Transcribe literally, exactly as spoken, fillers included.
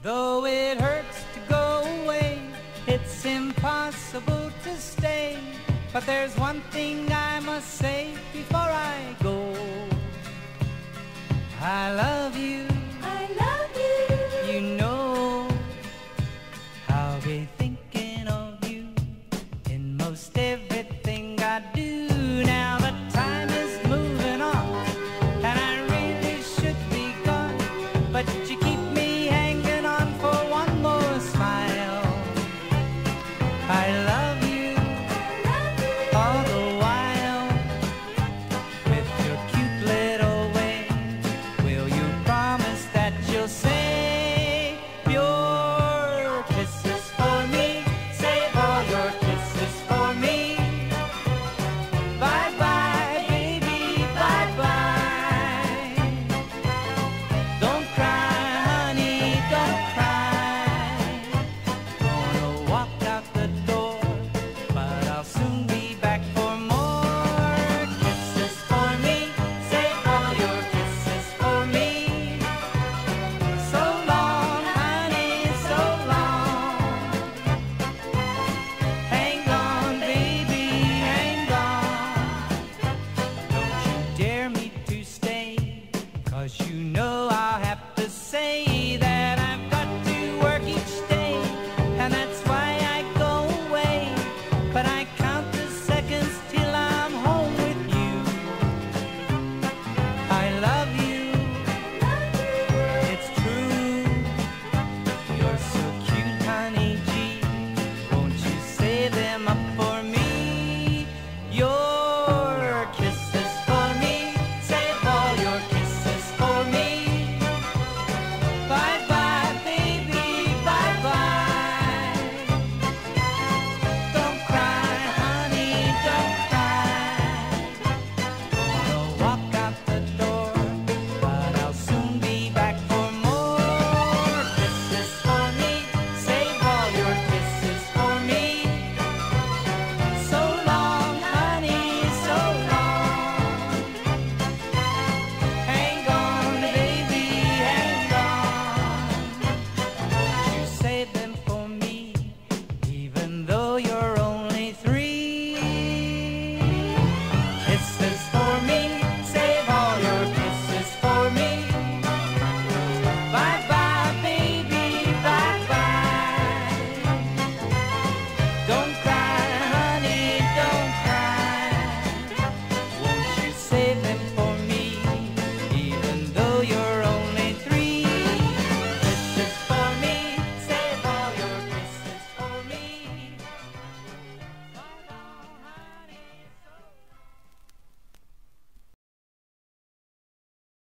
Though it hurts to go away, it's impossible to stay. But there's one thing I must say before I go. I love you. I love you. You know I'll be thinking of you in most everything I do. Now the time is moving on, and I really should be gone, but you keep me hanging on for one more smile. I love you, I love you. all the while. With your cute little way, will you promise that you'll save your kisses for me? Save all your kisses for me. Bye bye, baby, bye bye. Don't cry, honey, don't cry. Gonna walk out the door, but I'll soon be back for more kisses for me. Save all your kisses for me. So long, honey, so long. Hang on, baby, hang on. Don't you dare me to stay, 'cause you know I'll have to say